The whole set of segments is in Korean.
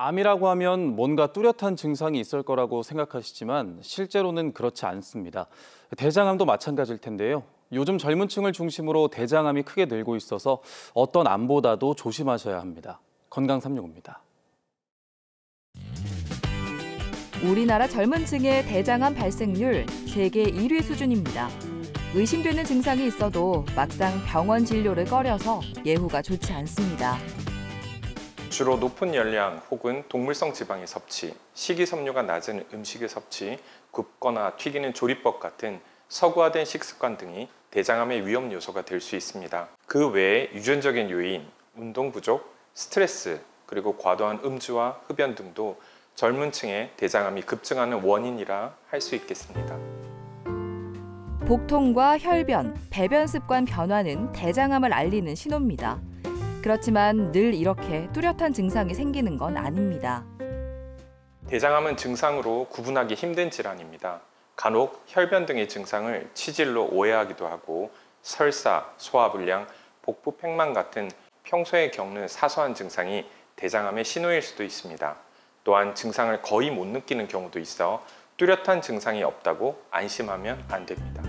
암이라고 하면 뭔가 뚜렷한 증상이 있을 거라고 생각하시지만 실제로는 그렇지 않습니다. 대장암도 마찬가지일 텐데요. 요즘 젊은 층을 중심으로 대장암이 크게 늘고 있어서 어떤 암보다도 조심하셔야 합니다. 건강365입니다. 우리나라 젊은 층의 대장암 발생률 세계 1위 수준입니다. 의심되는 증상이 있어도 막상 병원 진료를 꺼려서 예후가 좋지 않습니다. 주로 높은 열량 혹은 동물성 지방의 섭취, 식이섬유가 낮은 음식의 섭취, 굽거나 튀기는 조리법 같은 서구화된 식습관 등이 대장암의 위험 요소가 될 수 있습니다. 그 외에 유전적인 요인, 운동 부족, 스트레스, 그리고 과도한 음주와 흡연 등도 젊은 층의 대장암이 급증하는 원인이라 할 수 있겠습니다. 복통과 혈변, 배변 습관 변화는 대장암을 알리는 신호입니다. 그렇지만 늘 이렇게 뚜렷한 증상이 생기는 건 아닙니다. 대장암은 증상으로 구분하기 힘든 질환입니다. 간혹 혈변 등의 증상을 치질로 오해하기도 하고 설사, 소화불량, 복부 팽만 같은 평소에 겪는 사소한 증상이 대장암의 신호일 수도 있습니다. 또한 증상을 거의 못 느끼는 경우도 있어 뚜렷한 증상이 없다고 안심하면 안 됩니다.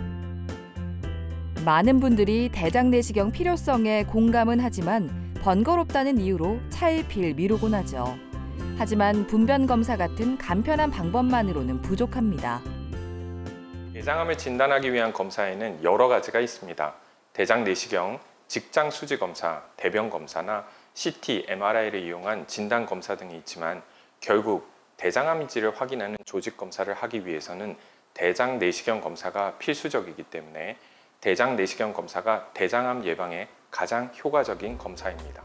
많은 분들이 대장 내시경 필요성에 공감은 하지만 번거롭다는 이유로 차일피일 미루곤 하죠. 하지만 분변 검사 같은 간편한 방법만으로는 부족합니다. 대장암을 진단하기 위한 검사에는 여러 가지가 있습니다. 대장 내시경, 직장 수지 검사, 대변 검사나 CT, MRI를 이용한 진단 검사 등이 있지만 결국 대장암인지를 확인하는 조직 검사를 하기 위해서는 대장 내시경 검사가 필수적이기 때문에 대장 내시경 검사가 대장암 예방에 가장 효과적인 검사입니다.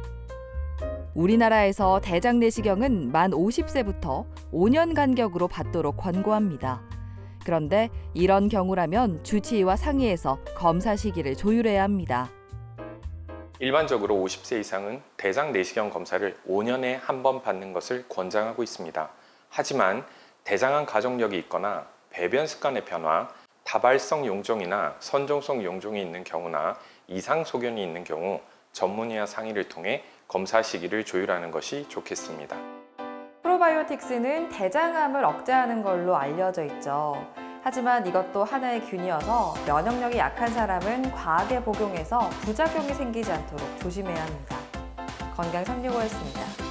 우리나라에서 대장 내시경은 만 50세부터 5년 간격으로 받도록 권고합니다. 그런데 이런 경우라면 주치의와 상의해서 검사 시기를 조율해야 합니다. 일반적으로 50세 이상은 대장 내시경 검사를 5년에 한 번 받는 것을 권장하고 있습니다. 하지만 대장암 가족력이 있거나 배변 습관의 변화, 다발성 용종이나 선종성 용종이 있는 경우나 이상 소견이 있는 경우 전문의와 상의를 통해 검사 시기를 조율하는 것이 좋겠습니다. 프로바이오틱스는 대장암을 억제하는 걸로 알려져 있죠. 하지만 이것도 하나의 균이어서 면역력이 약한 사람은 과하게 복용해서 부작용이 생기지 않도록 조심해야 합니다. 건강365였습니다.